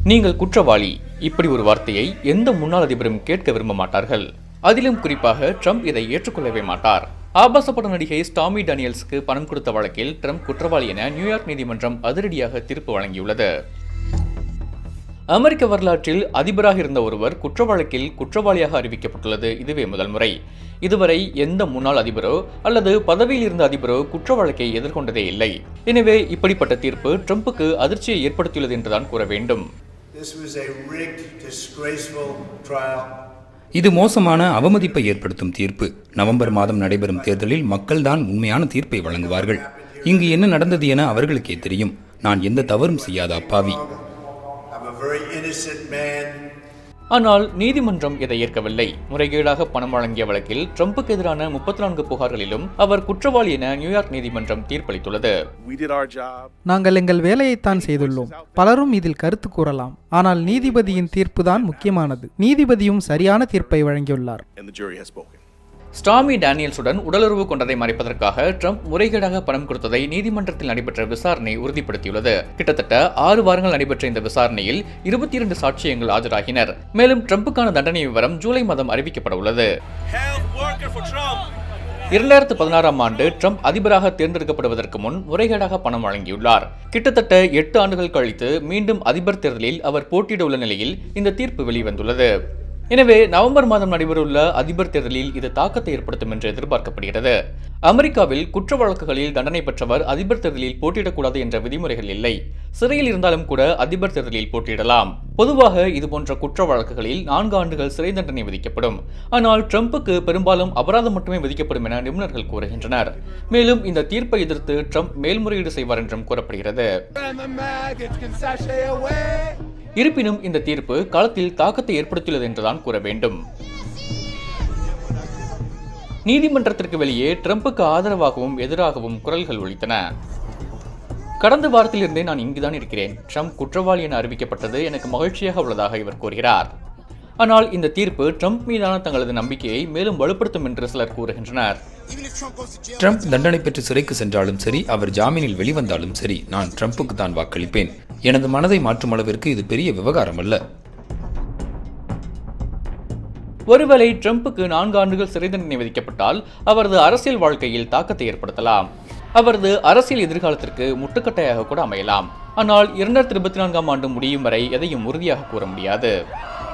நீங்கள் குற்றவாளி இப்படி ஒரு வார்த்தையை எந்த முன்னாள் அதிபரும் கேட்க விரும்ப மாட்டார்கள். அதிலும் குறிப்பாக ட்ரம்ப் இதை ஏற்றுக்கொள்ளவே மாட்டார். ஆபாச பட நடிகை ஸ்டாமி டேனியல்ஸுக்கு பணம் கொடுத்த வழக்கில் ட்ரம்ப் குற்றவாளி என நியூயார்க் நீதிமன்றம் அதிரடியாக தீர்ப்பு வழங்கியுள்ளது. அமெரிக்க வரலாற்றில் அதிபராக இருந்த ஒருவர் குற்ற வழக்கில் குற்றவாளியாக அறிவிக்கப்பட்டுள்ளது இதுவே முதல் முறை. இதுவரை எந்த முன்னாள் அதிபரோ அல்லது பதவியில் இருந்த அதிபரோ குற்ற வழக்கை எதிர்கொண்டதே இல்லை. எனவே இப்படிப்பட்ட தீர்ப்பு ட்ரம்புக்கு அதிர்ச்சியை ஏற்படுத்தியுள்ளது என்றுதான் கூற வேண்டும். இது மோசமான அவமதிப்பை ஏற்படுத்தும் தீர்ப்பு. நவம்பர் மாதம் நடைபெறும் தேர்தலில் மக்கள்தான் உண்மையான தீர்ப்பை வழங்குவார்கள். இங்கு என்ன நடந்தது என அவர்களுக்கே தெரியும். நான் எந்த தவறும் செய்யாத அப்பாவி. ஆனால் நீதிமன்றம் இதை ஏற்கவில்லை. முறைகேடாக பணம் வழங்கிய வழக்கில் ட்ரம்புக்கு எதிரான 34 புகார்களிலும் அவர் குற்றவாளி என நியூயார்க் நீதிமன்றம் தீர்ப்பளித்துள்ளது. நாங்கள் எங்கள் வேலையைத்தான் செய்துள்ளோம். பலரும் இதில் கருத்து கூறலாம். ஆனால் நீதிபதியின் தீர்ப்பு தான் முக்கியமானது. நீதிபதியும் சரியான தீர்ப்பை வழங்கியுள்ளார். ஸ்டாமி டேனியல்ஸுடன் உடலுறவு கொண்டதை மறைப்பதற்காக ட்ரம்ப் முறைகேடாக பணம் கொடுத்ததை நீதிமன்றத்தில் நடைபெற்ற விசாரணை உறுதிப்படுத்தியுள்ளது. கிட்டத்தட்ட 6 வாரங்கள் நடைபெற்ற இந்த விசாரணையில் 22 சாட்சியங்கள் ஆஜராகினர். மேலும் ட்ரம்புக்கான தண்டனை விவரம் ஜூலை மாதம் அறிவிக்கப்பட உள்ளது. 2016ஆம் ஆண்டு ட்ரம்ப் அதிபராக தேர்ந்தெடுக்கப்படுவதற்கு முன் முறைகேடாக பணம் வழங்கியுள்ளார். கிட்டத்தட்ட 8 ஆண்டுகள் கழித்து மீண்டும் அதிபர் தேர்தலில் அவர் போட்டியிட உள்ள நிலையில் இந்த தீர்ப்பு வெளிவந்துள்ளது. எனவே நவம்பர் மாதம் நடைபெறவுள்ள அதிபர் தேர்தலில் இது தாக்கத்தை ஏற்படுத்தும் என்று எதிர்பார்க்கப்படுகிறது. அமெரிக்காவில் குற்ற வழக்குகளில் தண்டனை பெற்றவர் அதிபர் தேர்தலில் போட்டியிடக்கூடாது என்ற விதிமுறைகள் இல்லை. சிறையில் இருந்தாலும் கூட அதிபர் தேர்தலில் போட்டியிடலாம். பொதுவாக இதுபோன்ற குற்ற வழக்குகளில் 4 ஆண்டுகள் சிறை தண்டனை விதிக்கப்படும். ஆனால் ட்ரம்புக்கு பெரும்பாலும் அபராதம் மட்டுமே விதிக்கப்படும் என நிபுணர்கள் கூறுகின்றனர். மேலும் இந்த தீர்ப்பை எதிர்த்து ட்ரம்ப் மேல்முறையீடு செய்வார் என்றும் கூறப்படுகிறது. இருப்பினும் இந்த தீர்ப்பு களத்தில் தாக்கத்தை ஏற்படுத்தியுள்ளது என்றுதான் கூற வேண்டும். நீதிமன்றத்திற்கு வெளியே ட்ரம்புக்கு ஆதரவாகவும் எதிராகவும் குரல்கள் ஒலித்தன. கடந்த வாரத்திலிருந்தே நான் இங்குதான் இருக்கிறேன். ட்ரம்ப் குற்றவாளி என அறிவிக்கப்பட்டது எனக்கு மகிழ்ச்சியாக உள்ளதாக இவர் கூறுகிறார். ஆனால் இந்த தீர்ப்பு ட்ரம்ப் மீதான தங்களது நம்பிக்கையை மேலும் வலுப்படுத்தும் என்று சிலர் கூறுகின்றனர். ட்ரம்ப் தண்டனை பெற்று சிறைக்கு சென்றாலும் சரி, அவர் ஜாமீனில் வெளிவந்தாலும் சரி, நான் ட்ரம்புக்கு தான் வாக்களிப்பேன். எனது மனதை மாற்றும் அளவிற்கு இது பெரிய விவகாரம் அல்ல. ஒருவேளை ட்ரம்புக்கு 4 ஆண்டுகள் சிறை தண்டனை விதிக்கப்பட்டால் அவரது அரசியல் வாழ்க்கையில் தாக்கத்தை ஏற்படுத்தலாம். அவரது அரசியல் எதிர்காலத்திற்கு முட்டுக்கட்டையாக கூட அமையலாம். ஆனால் 2024ஆம் ஆண்டு முடியும் வரை எதையும் உறுதியாக கூற முடியாது.